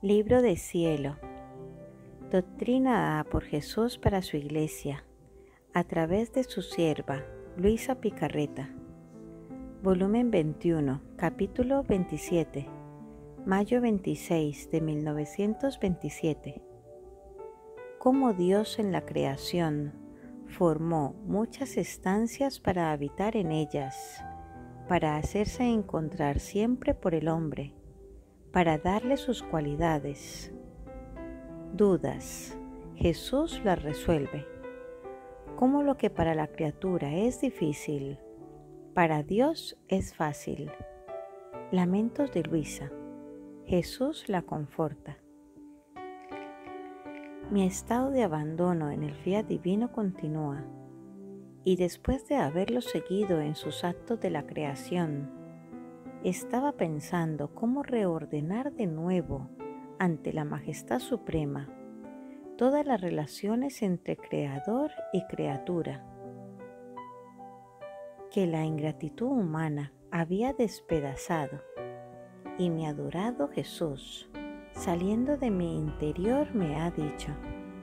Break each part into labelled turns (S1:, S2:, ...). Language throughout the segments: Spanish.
S1: Libro de Cielo. Doctrina dada por Jesús para su Iglesia, a través de su sierva, Luisa Picarreta. Volumen 21, capítulo 27, mayo 26 de 1927. Cómo Dios en la creación formó muchas estancias para habitar en ellas, para hacerse encontrar siempre por el hombre, para darle sus cualidades. Dudas, Jesús las resuelve. Como lo que para la criatura es difícil, para Dios es fácil. Lamentos de Luisa. Jesús la conforta. Mi estado de abandono en el fiat divino continúa, y después de haberlo seguido en sus actos de la creación, estaba pensando cómo reordenar de nuevo ante la majestad suprema todas las relaciones entre creador y criatura, que la ingratitud humana había despedazado, y mi adorado Jesús, saliendo de mi interior, me ha dicho: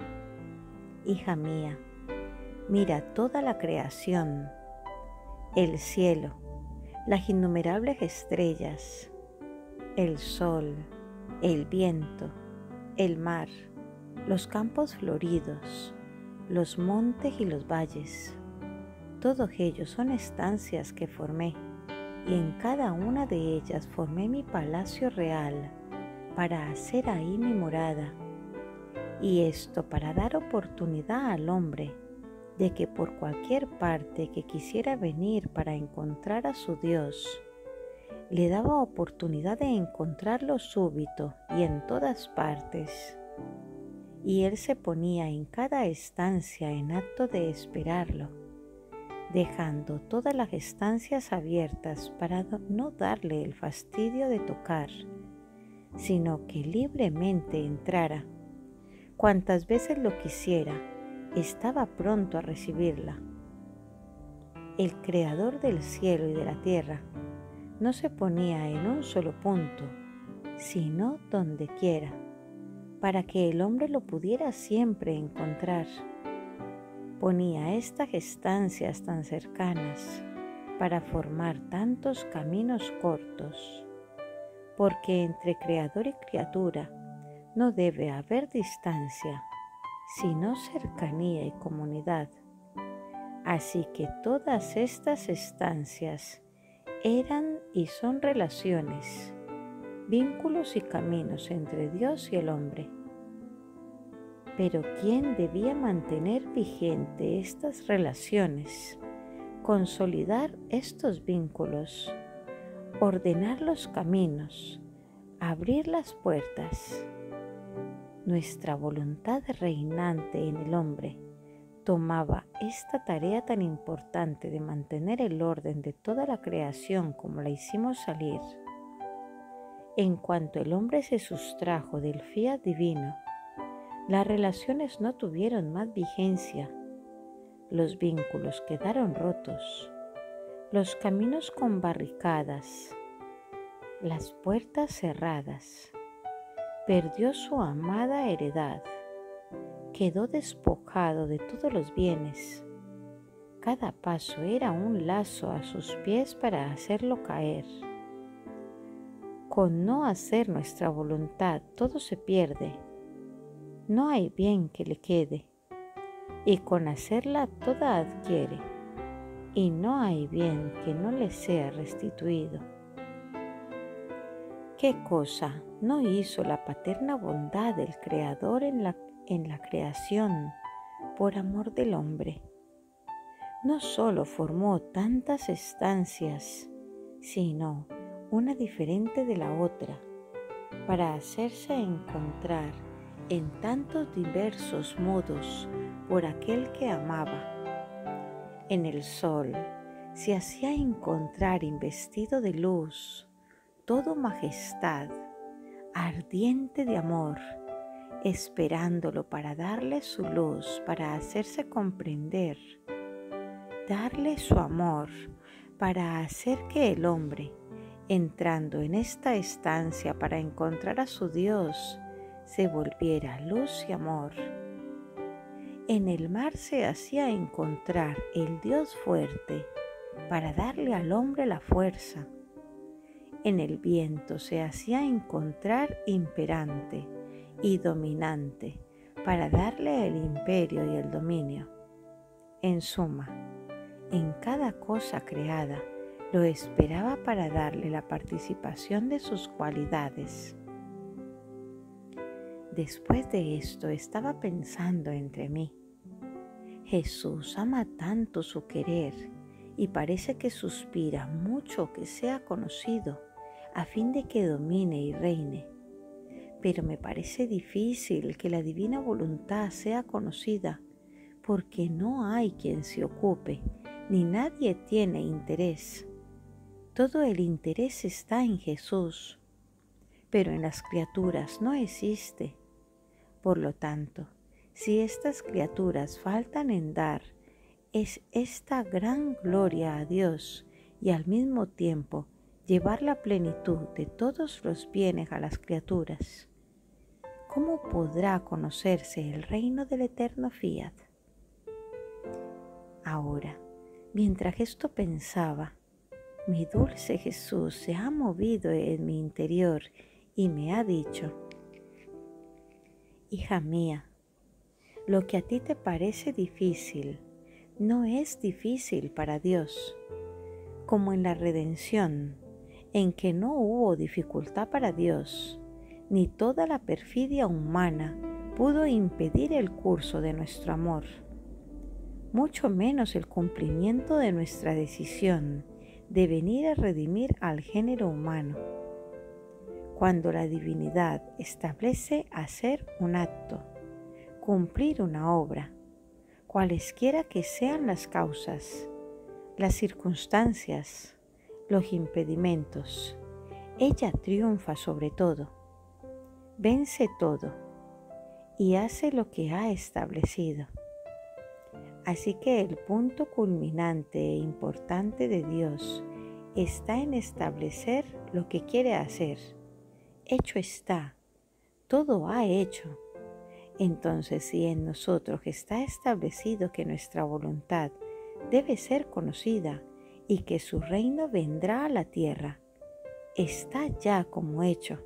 S1: hija mía, mira toda la creación, el cielo, las innumerables estrellas, el sol, el viento, el mar, los campos floridos, los montes y los valles. Todos ellos son estancias que formé, y en cada una de ellas formé mi palacio real para hacer ahí mi morada, y esto para dar oportunidad al hombre de que por cualquier parte que quisiera venir para encontrar a su Dios, le daba oportunidad de encontrarlo súbito y en todas partes. Y él se ponía en cada estancia en acto de esperarlo, dejando todas las estancias abiertas para no darle el fastidio de tocar, sino que libremente entrara. Cuantas veces lo quisiera, estaba pronto a recibirla. El Creador del cielo y de la tierra no se ponía en un solo punto, sino donde quiera, para que el hombre lo pudiera siempre encontrar. Ponía estas estancias tan cercanas para formar tantos caminos cortos, porque entre creador y criatura no debe haber distancia, sino cercanía y comunidad. Así que todas estas estancias eran y son relaciones, vínculos y caminos entre Dios y el hombre. Pero ¿quién debía mantener vigente estas relaciones, consolidar estos vínculos, ordenar los caminos, abrir las puertas? Nuestra voluntad reinante en el hombre tomaba esta tarea tan importante de mantener el orden de toda la creación como la hicimos salir. En cuanto el hombre se sustrajo del fiat divino, las relaciones no tuvieron más vigencia, los vínculos quedaron rotos, los caminos con barricadas, las puertas cerradas. Perdió su amada heredad, quedó despojado de todos los bienes. Cada paso era un lazo a sus pies para hacerlo caer. Con no hacer nuestra voluntad todo se pierde, no hay bien que le quede, y con hacerla toda adquiere, y no hay bien que no le sea restituido. ¿Qué cosa no hizo la paterna bondad del Creador en la creación por amor del hombre? No solo formó tantas estancias, sino una diferente de la otra, para hacerse encontrar en tantos diversos modos por aquel que amaba. En el sol se hacía encontrar investido de luz, todo majestad, ardiente de amor, esperándolo para darle su luz, para hacerse comprender, darle su amor, para hacer que el hombre, entrando en esta estancia para encontrar a su Dios, se volviera luz y amor. En el mar se hacía encontrar el Dios fuerte para darle al hombre la fuerza. En el viento se hacía encontrar imperante y dominante para darle el imperio y el dominio. En suma, en cada cosa creada lo esperaba para darle la participación de sus cualidades. Después de esto estaba pensando entre mí. Jesús ama tanto su querer y parece que suspira mucho que sea conocido a fin de que domine y reine. Pero me parece difícil que la divina voluntad sea conocida porque no hay quien se ocupe, ni nadie tiene interés. Todo el interés está en Jesús, pero en las criaturas no existe. Por lo tanto, si estas criaturas faltan en dar, es esta gran gloria a Dios y al mismo tiempo llevar la plenitud de todos los bienes a las criaturas. ¿Cómo podrá conocerse el reino del eterno fiat? Ahora, mientras esto pensaba, mi dulce Jesús se ha movido en mi interior y me ha dicho: hija mía, lo que a ti te parece difícil, no es difícil para Dios. Como en la redención, en que no hubo dificultad para Dios, ni toda la perfidia humana pudo impedir el curso de nuestro amor, mucho menos el cumplimiento de nuestra decisión de venir a redimir al género humano. Cuando la divinidad establece hacer un acto, cumplir una obra, cualesquiera que sean las causas, las circunstancias, los impedimentos, ella triunfa sobre todo, vence todo y hace lo que ha establecido. Así que el punto culminante e importante de Dios está en establecer lo que quiere hacer. Hecho está, todo ha hecho. Entonces, si en nosotros está establecido que nuestra voluntad debe ser conocida y que su reino vendrá a la tierra, está ya como hecho.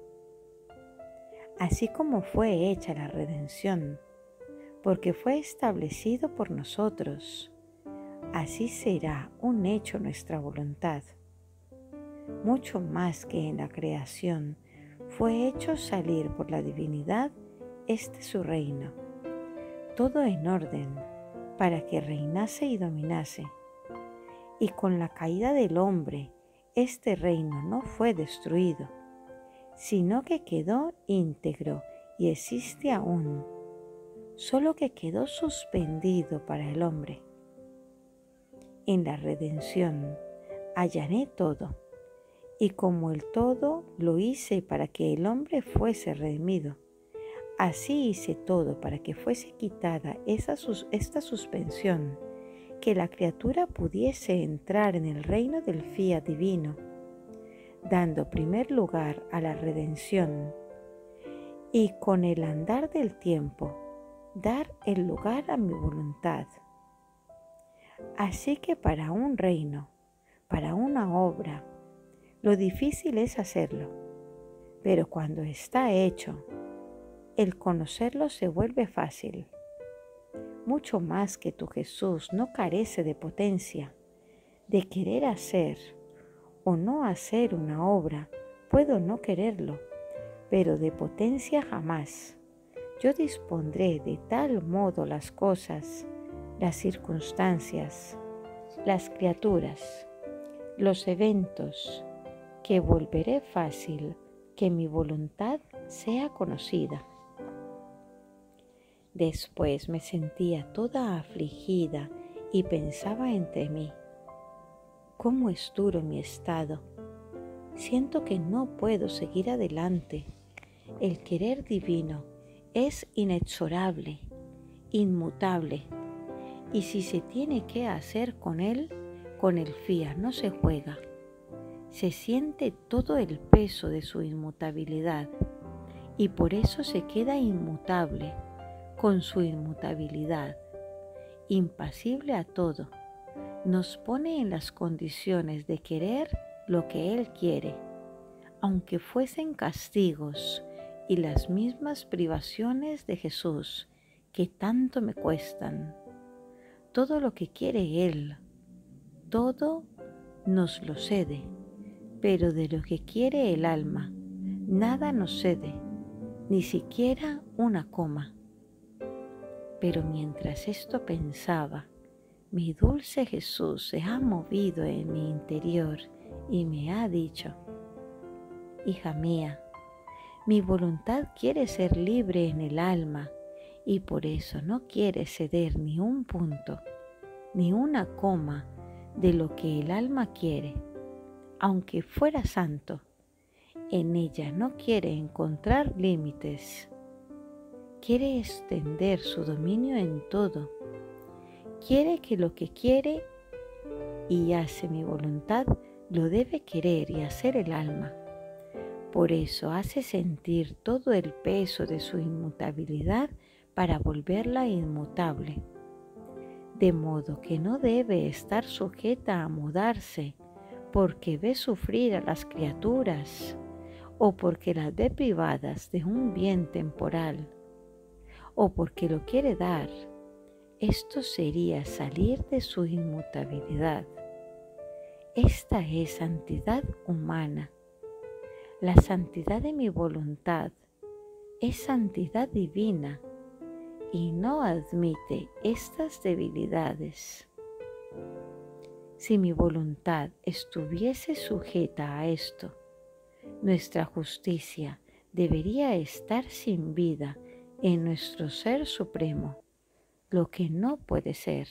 S1: Así como fue hecha la redención, porque fue establecido por nosotros, así será un hecho nuestra voluntad. Mucho más que en la creación, fue hecho salir por la divinidad su reino, todo en orden, para que reinase y dominase. Y con la caída del hombre, este reino no fue destruido, sino que quedó íntegro y existe aún, solo que quedó suspendido para el hombre. En la redención allané todo, y como el todo lo hice para que el hombre fuese redimido, así hice todo para que fuese quitada esta suspensión, que la criatura pudiese entrar en el reino del fiat divino, dando primer lugar a la redención, y con el andar del tiempo dar el lugar a mi voluntad. Así que para un reino, para una obra, lo difícil es hacerlo, pero cuando está hecho, el conocerlo se vuelve fácil. Mucho más que tu Jesús no carece de potencia, de querer hacer o no hacer una obra, puedo no quererlo, pero de potencia jamás. Yo dispondré de tal modo las cosas, las circunstancias, las criaturas, los eventos, que volveré fácil que mi voluntad sea conocida. Después me sentía toda afligida y pensaba entre mí: ¿cómo es duro mi estado? Siento que no puedo seguir adelante. El querer divino es inexorable, inmutable, y si se tiene que hacer con él, con el fiat no se juega. Se siente todo el peso de su inmutabilidad y por eso se queda inmutable, con su inmutabilidad, impasible a todo. Nos pone en las condiciones de querer lo que Él quiere, aunque fuesen castigos y las mismas privaciones de Jesús que tanto me cuestan. Todo lo que quiere Él, todo nos lo cede, pero de lo que quiere el alma, nada nos cede, ni siquiera una coma. Pero mientras esto pensaba, mi dulce Jesús se ha movido en mi interior y me ha dicho: hija mía, mi voluntad quiere ser libre en el alma y por eso no quiere ceder ni un punto, ni una coma de lo que el alma quiere, aunque fuera santo. En ella no quiere encontrar límites. Quiere extender su dominio en todo. Quiere que lo que quiere y hace mi voluntad lo debe querer y hacer el alma. Por eso hace sentir todo el peso de su inmutabilidad para volverla inmutable. De modo que no debe estar sujeta a mudarse porque ve sufrir a las criaturas o porque las ve privadas de un bien temporal o porque lo quiere dar. Esto sería salir de su inmutabilidad. Esta es santidad humana. La santidad de mi voluntad es santidad divina y no admite estas debilidades. Si mi voluntad estuviese sujeta a esto, nuestra justicia debería estar sin vida en nuestro Ser Supremo, lo que no puede ser.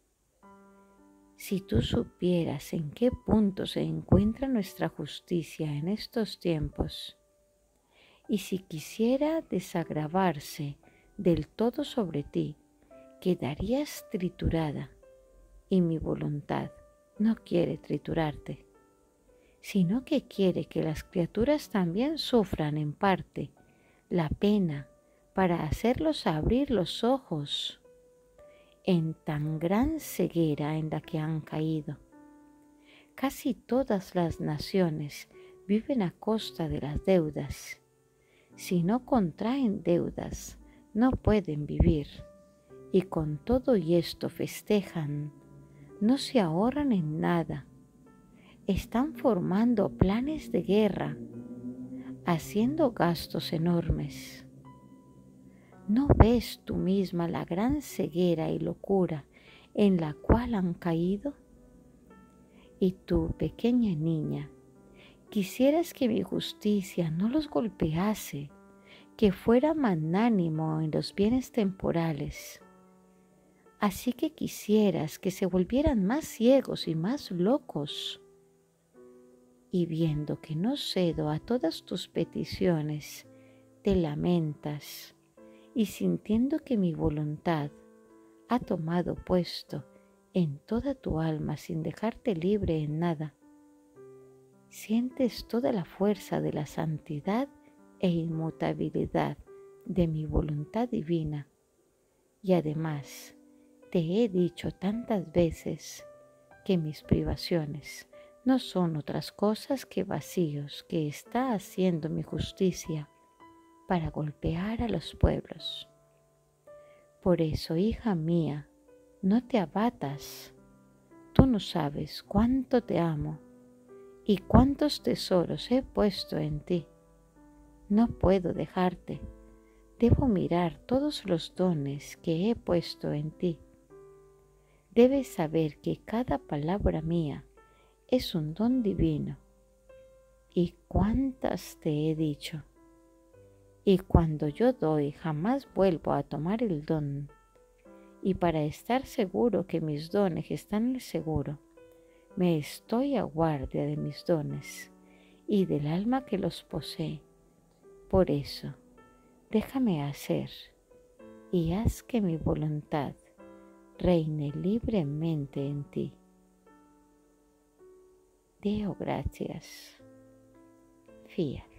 S1: Si tú supieras en qué punto se encuentra nuestra justicia en estos tiempos, y si quisiera desagravarse del todo sobre ti, quedarías triturada, y mi voluntad no quiere triturarte, sino que quiere que las criaturas también sufran en parte la pena para hacerlos abrir los ojos en tan gran ceguera en la que han caído. Casi todas las naciones viven a costa de las deudas. Si no contraen deudas, no pueden vivir, y con todo y esto festejan, no se ahorran en nada. Están formando planes de guerra, haciendo gastos enormes. ¿No ves tú misma la gran ceguera y locura en la cual han caído? Y tú, pequeña niña, quisieras que mi justicia no los golpease, que fuera magnánimo en los bienes temporales. Así que quisieras que se volvieran más ciegos y más locos. Y viendo que no cedo a todas tus peticiones, te lamentas, y sintiendo que mi voluntad ha tomado puesto en toda tu alma sin dejarte libre en nada, sientes toda la fuerza de la santidad e inmutabilidad de mi voluntad divina. Y además te he dicho tantas veces que mis privaciones no son otras cosas que vacíos que está haciendo mi justicia para golpear a los pueblos. Por eso, hija mía, no te abatas. Tú no sabes cuánto te amo y cuántos tesoros he puesto en ti. No puedo dejarte. Debo mirar todos los dones que he puesto en ti. Debes saber que cada palabra mía es un don divino. ¿Y cuántas te he dicho? Y cuando yo doy, jamás vuelvo a tomar el don. Y para estar seguro que mis dones están en el seguro, me estoy a guardia de mis dones y del alma que los posee. Por eso, déjame hacer y haz que mi voluntad reine libremente en ti. Deo gracias. Fiat.